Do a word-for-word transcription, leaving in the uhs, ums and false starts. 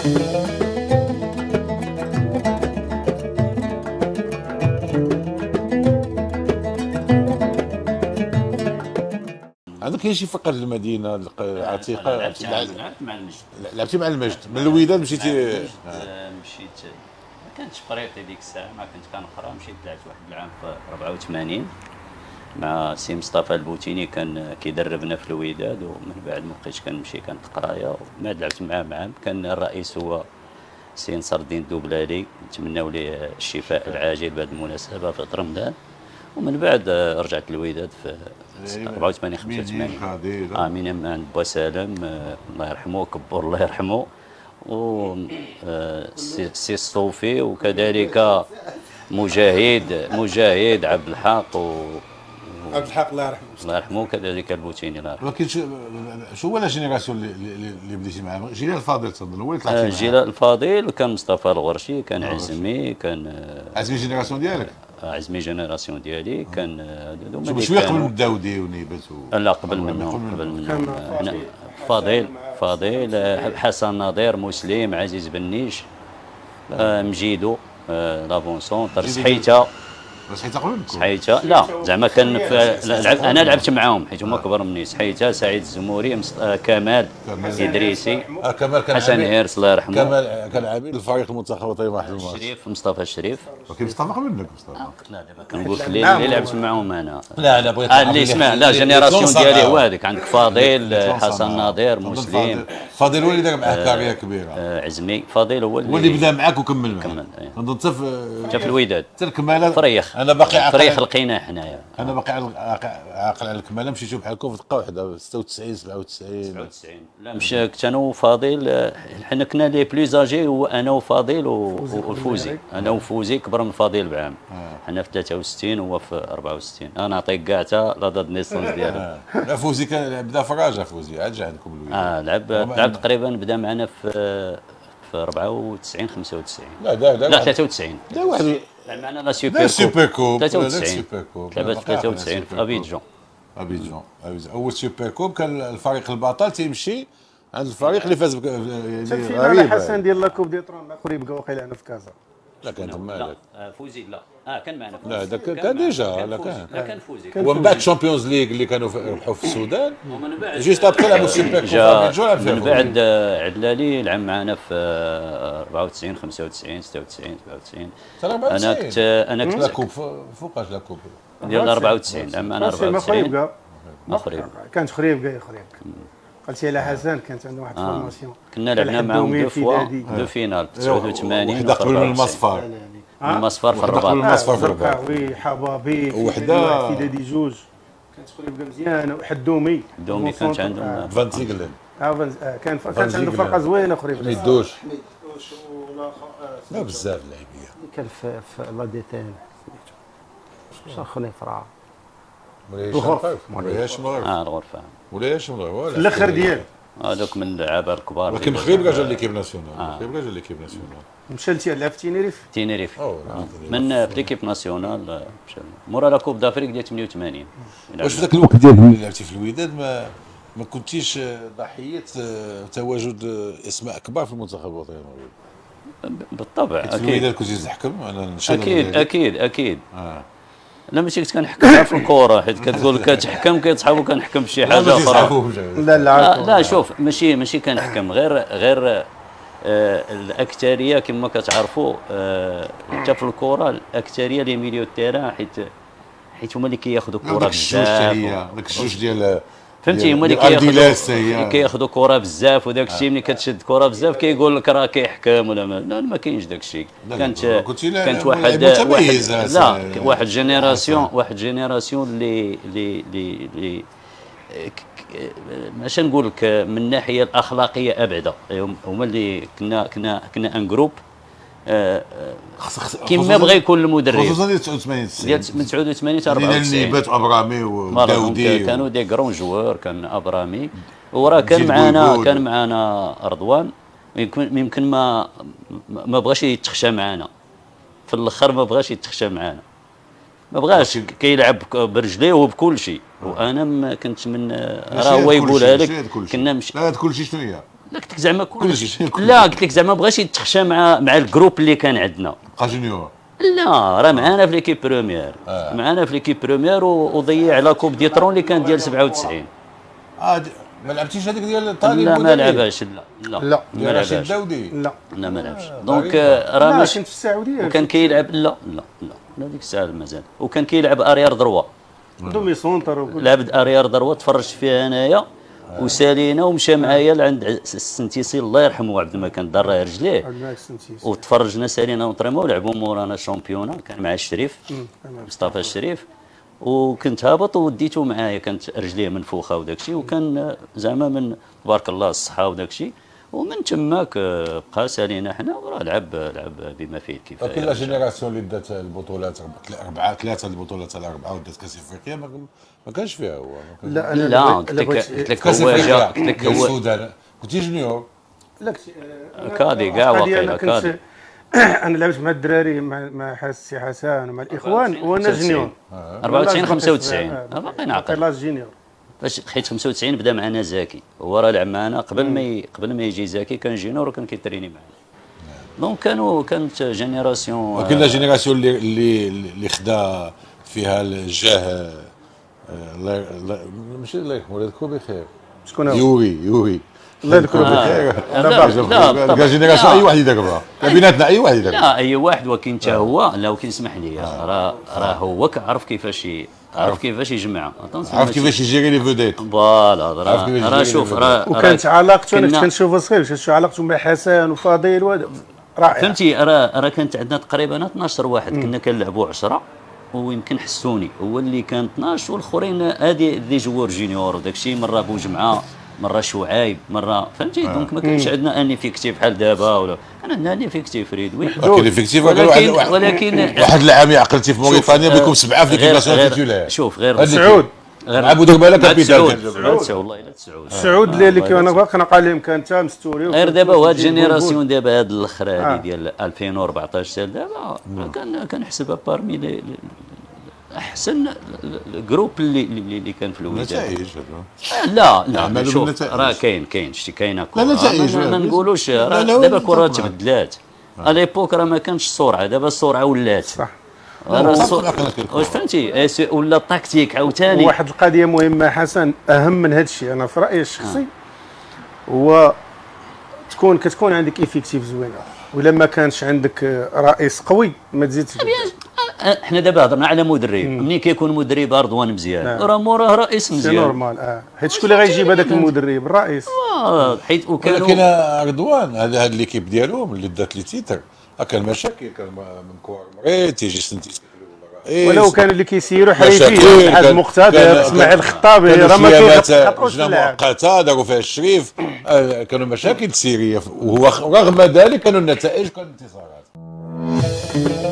عندك كاين شي فقر للمدينه العتيقه؟ لعبت مع المجد. لعبتي مع المجد من الوداد مشيتي؟ آه. مشيت ما كانتش بريطي ديك الساعه، ما كنت كنقرا. مشيت لعبت واحد العام في أربعة وثمانين مع سي مصطفى البوتيني، كان كيدربنا في الوداد، ومن بعد ما بقيتش كنمشي كانت قرايه، ومن بعد لعبت معاه معاه. كان الرئيس هو سي نصر الدين الدوبلالي، نتمناو ليه الشفاء العاجل بهذه المناسبه في رمضان. ومن بعد رجعت للوداد في أربعة وثمانين خمسة وثمانين. اه من عند بوسالم الله يرحمه، كبور الله يرحمه، و سي الصوفي، وكذلك مجاهد مجاهد عبد الحق و عبد الحق الله يرحمه الله يرحمه، وكذلك البوتيني الله يرحمه. ولكن شو هو لا جينيراسيون اللي اللي بديتي معاه؟ جيلال الفاضل تفضل، هو اللي طلعتي معاه. جيلال الفاضل، كان مصطفى الغرشي، كان عزمي، كان عزمي جينيراسيون ديالك؟ عزمي جينيراسيون ديالي. كان هذوما شويه قبل من الداودي ونيبت و... لا قبل منهم قبل منهم فاضل فاضل حسن ناظر، مسلم، عزيز بنيش، مجيدو لافونسون، صحيته صحيته قبل منكم؟ صحيته لا زعما كان انا لعبت معاهم حيت هما كبر مني. صحيته، سعيد الزموري، كمال ادريسي، آه كمال كان حسن هيرس الله يرحمه. كمال كان عميد الفريق المنتخب الوطني واحد الماتش. الشريف، مصطفى الشريف. ولكن مصطفى قبل منك مصطفى. لا دابا كنقول لك اللي لعبت معاهم انا. لا لا بغيت اللي اسمع لا جينيراسيون ديالي هو هذاك. عندك فاضل، حسن ناظر، مسلم. فاضل هو اللي دار معاك كارير كبيره. عزمي فاضل هو اللي, اللي بدا معاك وكمل معاك. كمل نظن حتى في حتى في الوداد حتى الكماله فريخ. انا باقي فريخ لقينا حنايا. انا باقي عاقل على الكماله. مشيتو بحالكم في دقه واحده ستة وتسعين سبعة وتسعين سبعة وتسعين. لا مشى كنت انا وفاضل، حنا كنا لي بلوز اجي، هو انا وفاضل والفوزي. انا وفوزي كبر من فاضل بعام. حنا في ثلاثة وستين وهو في أربعة وستين. انا نعطيك كاع حتى لا دات نيسونس ديالو. لا فوزي كان بدا في الرجاء. فوزي عاد جا عندكم الوداد. اه لعب لعب تقريبا بدا معنا في في أربعة وتسعين خمسة وتسعين. لا لا لا ثلاثة وتسعين. لا واحد لعب معنا لا سوبر كوب. سوبر كوب ثلاثة وتسعين. لعبت في ثلاثة وتسعين في ابيجان. ابيجان اول سوبر كوب كان الفريق البطل تيمشي عند الفريق اللي فاز يعني غريب. حسن ديال لاكوب دي طرون الاخر يبقى واقيلا هنا في كازا. لا كان تما لا فوزي لا اه كان معنا لا هذاك كان ديجا لا كان لا كان فوزي. ومن بعد الشامبيونز ليغ اللي كانوا ربحوا في السودان جيست ابخي لعبوا السوبر كوب. من بعد عدلالي لعب معنا في أربعة وتسعين خمسة وتسعين ستة وتسعين سبعة وتسعين. انا كنت انا كنت لاكوب فوقاش لاكوب ديال أربعة وتسعين. لعب معنا أربعة وتسعين. مخريب كانت خريب كاع خريب. قلتي على حسن كانت عنده واحد الفورماسيون. كنا لعبنا معاهم دو فوا دو فينال في تسعة وثمانين. وحده قبل من المصفر. المصفر في الرباط. المصفر في الرباط. وي حبابي وحده في دادي جوج كانت خريب مزيانه. وحد دومي دومي كانت عندهم فان زيغلن. اه كان كانت عنده فرقه زوينه خريب. ما يدوش لا بزاف اللعيبيه. كان في لا ديتين سميتو شخني فرع الغرفه مولاي هاشم الغرفه. اه الغرفه مولاي هاشم الغرفه في الاخر ديال هذوك من اللعابه الكبار. ولكن مخريب كاع جا ليكيب ناسيونال. مخريب كاع جا ليكيب ناسيونال. مشى لتي لعب في تينيريف. تينيريف من في ليكيب ناسيونال مشى مورا لا كوب دافريك ديال ثمانية وثمانين. واش في ذاك الوقت ديالك اللي لعبتي في الوداد ما ما كنتيش ضحيه تواجد اسماء كبار في المنتخب الوطني المغربي؟ بالطبع اكيد. في الوداد كنتي تحكم انا اكيد اكيد اكيد. اه لا ماشي كنت كنحكم في الكره، حيت كتقول كتحكم كيتصحابوا كنحكم في شي حاجه اخرى. لا لا لا شوف ماشي ماشي كنحكم غير غير آه الاكثريه كما كتعرفوا حتى آه في الكره الاكثريه لي ميليو تيران، حيت حيت هما اللي كياخذوا الكره بزاف. داك الجوج ديال فهمتي هما اللي كياخذوا كياخذوا كره بزاف، وداك الشيء ملي كتشد كره بزاف كيقول لك راه كيحكم ولا ما. لا ما كاينش داك الشيء. كانت كانت واحد واحد لا واحد جينيراسيون واحد جينيراسيون اللي اللي اللي ماشي نقول لك من الناحيه الاخلاقيه ابعد، هما اللي كنا كنا كنا ان جروب كيما بغى يكون المدرب خصوصا ديال تسعة وثمانين ديال من تسعة وثمانين حتى أربعة وتسعين. نيبات وابرامي وداودي كانوا دي كرون جوار. كان ابرامي وراه كان معنا كان معنا رضوان. يمكن يمكن ما ما بغاش يتخشى معنا في الاخر، ما بغاش يتخشى معنا، ما بغاش كيلعب برجليه وبكل شيء. وانا ما كنت من راه هو يقولها لك. كنا مش لا كل شيء شنو هي لا قلت لك زعما كلشي لا قلت لك زعما بغاش يتخشى مع مع الجروب اللي كان عندنا. بقى جونيور. لا راه معانا في ليكيب بروميير آه. معانا في ليكيب بروميير وضيع لا كوب ديترون اللي كان ديال سبعة وتسعين. اه ما لعبتيش هذيك ديال طالب؟ لا ما لعبهاش. لا لا لا ما لعبهاش الداودي. لا لا ما لعبش. دونك راه ماشي مش كنت في السعوديه وكان كيلعب. لا لا لا هذيك الساعه مازال. وكان كيلعب اريار دروا دومي سونتر. لعب اريار دروا تفرجت فيها انايا وسالينا ومشى معايا لعند السنتيسي الله يرحمه عبد ما كان ضراه رجليه وتفرجنا سالينا ونطريمو ولعبوا مورانا شامبيونا. كان مع الشريف مصطفى الشريف وكنت هابط وديته معايا. كانت رجليه منفوخه وداك الشيء وكان زعما من تبارك الله الصحه وداك الشيء. ومن تماك بقى سالينا حنا وراه لعب لعب بما فيه الكفايه. كل جينيراسيون اللي دات البطولات اربعه ثلاثه البطولات على اربعه ودات كاس افريقيا ما كانش فيها هو. لا انا لا قلت لك قلت لك هو جا قلت لك هو السودان كنتي جونيور. لا كادي كاع واقيلا كادي. انا لعبت مع الدراري مع مع السي حسن ومع الاخوان وانا جونيور أربعة وتسعين خمسة وتسعين باقي نعقل. لا جونيور باش حيت خمسة وتسعين بدا معنا زكي هو راه لعب معنا قبل ما قبل ما يجي زكي كان جونيور وكان كيتريني معنا. دونك كانوا كانت جينيراسيون وكاين جينيراسيون اللي اللي اللي خدا فيها الجاه الله ماشي الله يرحمه الله يذكره بخير. شكون هو؟ يوري يوري الله يذكره بخير. لا لا جينيراسيون اي واحد يدربها بيناتنا اي واحد يدربها. لا اي واحد ولكن حتى هو لا ولكن اسمح لي راه راه هو كيعرف كيفاش عرف كيفاش يجمع. عرف كيفاش يجيري لي فوديت. فوالا راه راه شوف راه وكانت علاقته انا كنت كنشوفها صغير شفتو علاقته مع حسن وفضيل رائع. فهمتي راه راه كانت عندنا تقريبا اثناش واحد كنا كنلعبوا عشرة ويمكن حسوني هو اللي كان اثناش والاخرين هادي دي جوار جونيور وداك الشيء. مره بوجمعه مره شعيب مره فهمتي. آه. دونك ما كانش عندنا اني فيكتيف بحال دابا ولا انا عندنا اني فيكتيف ريدوي ولكن فيكتيف ولكن ولكن واحد العام عقلتي في موريتانيا بكم سبعه في ليكيباسيون تيتولار. شوف غير سعود مع بودرباله كابيتال. سعود والله الا سعود سعود اللي كان باقي قال لهم كان تا مستوري غير دابا وهاد الجينيراسيون دابا هاد الاخر هادي ديال ألفين وأربعطاش حتى دابا كان كنحسبها بارمي احسن الجروب اللي اللي كان في الوداد. نتائج لا لا شوف راه كاين كاين شتي كاينه كره. لا نتائج ما نقولوش راه دابا الكره تبدلات. اليبوك راه ما كانش السرعه دابا السرعه ولات صح. واش فهمتي ولا التكتيك عاوتاني. واحد القضيه مهمه حسن اهم من هذا الشيء انا في رايي الشخصي هو تكون كتكون عندك ايفيكتيف زوينه ولا ما كانش عندك رئيس قوي ما تزيدش. احنا دابا هضرنا على مدرب ملي كيكون مدرب رضوان مزيان راه موراه رئيس مزيان. سي نورمال اه حيت شكون اللي غيجيب هذاك المدرب الرئيس. اه حيت وكانوا ولكن رضوان هذا هاد ليكيب ديالهم اللي دات لي تيتر كان مشاكل كان من كوار مريض تيجي سنتي ولو كان اللي كيسيروا حريفين حاج مقتدر اسماعيل الخطابي راه ما كيخطروش في اللعب مؤقته داروا فيها الشريف كانوا مشاكل سيريه وهو رغم ذلك كانوا النتائج كانوا انتصارات.